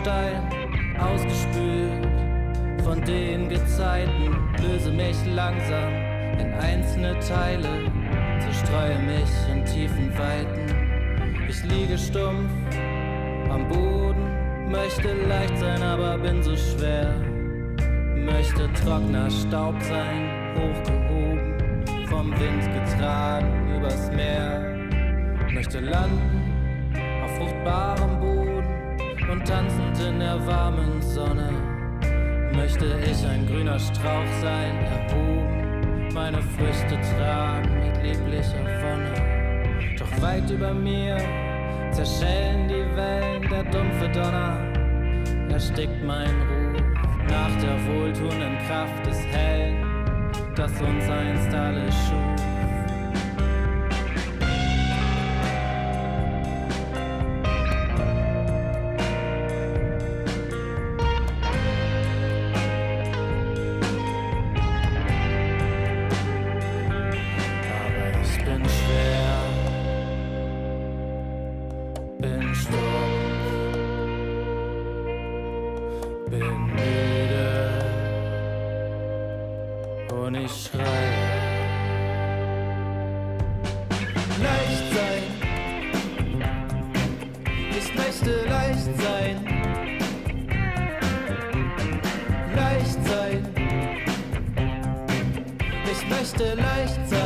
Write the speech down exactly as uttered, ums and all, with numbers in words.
Stein, ausgespült von den Gezeiten, löse mich langsam in einzelne Teile, zerstreue mich in tiefen Weiten. Ich liege stumpf am Boden, möchte leicht sein, aber bin so schwer. Möchte trockener Staub sein, hochgehoben, vom Wind getragen übers Meer. Möchte landen auf fruchtbarem Boden und tanzend in der warmen Sonne. Möchte ich ein grüner Strauch sein, erhoben, meine Früchte tragen mit lieblicher Wonne. Doch weit über mir zerschellen die Wellen, der dumpfe Donner erstickt mein Ruf nach der wohltuenden Kraft des Hellen, das uns einst alle schuf. Und ich schreie. Leicht sein, ich möchte leicht sein. Leicht sein, ich möchte leicht sein.